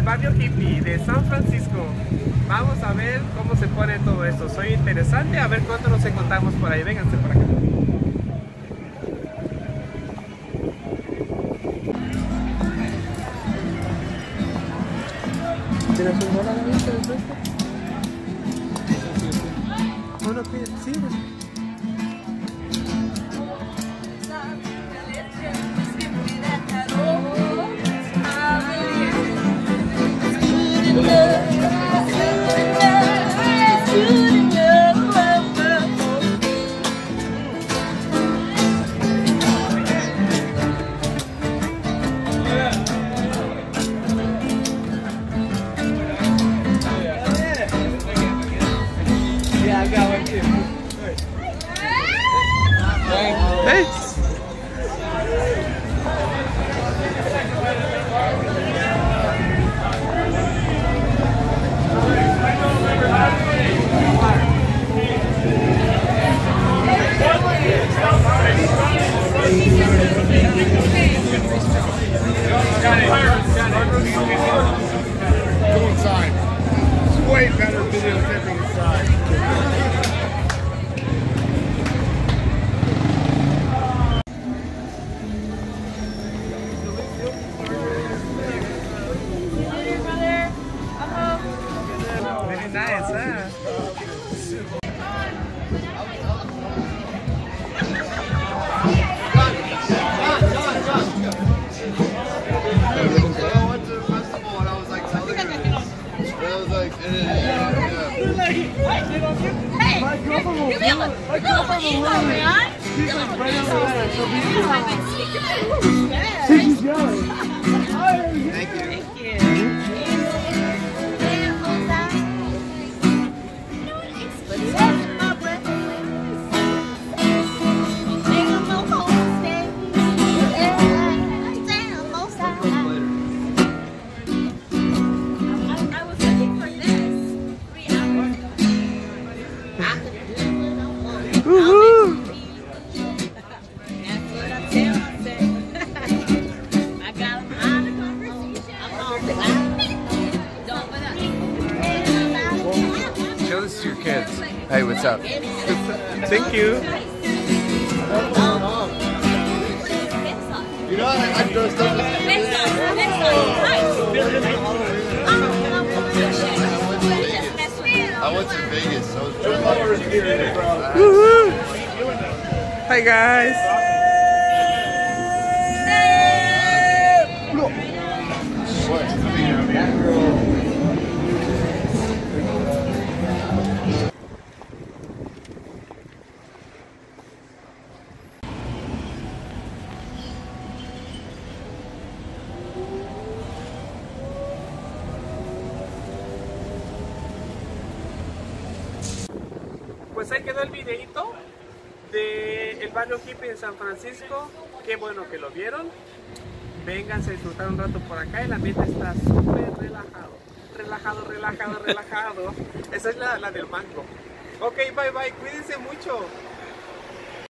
barrio hippie de San Francisco. Vamos a ver cómo se pone todo esto. Soy interesante, a ver cuánto nos encontramos por ahí. Vénganse por acá. ¿Tienes un dólar ahí de presto? Bueno, sí. Go inside. It's way better videotaping inside. Very nice, huh? Hey, give me a little man. She's like right over there. So she's yelling. Thank you. Thank you. Show this to your kids. Hey, what's up? Thank you. You know, I dressed up as I went to Vegas. I was dressed up. Woohoo! Hi guys. Pues ahí quedó el videito de el barrio hippie de San Francisco. Qué bueno que lo vieron. Vénganse a disfrutar un rato por acá. El ambiente está súper relajado. Relajado. Esa es la del mango. Ok, bye bye. Cuídense mucho.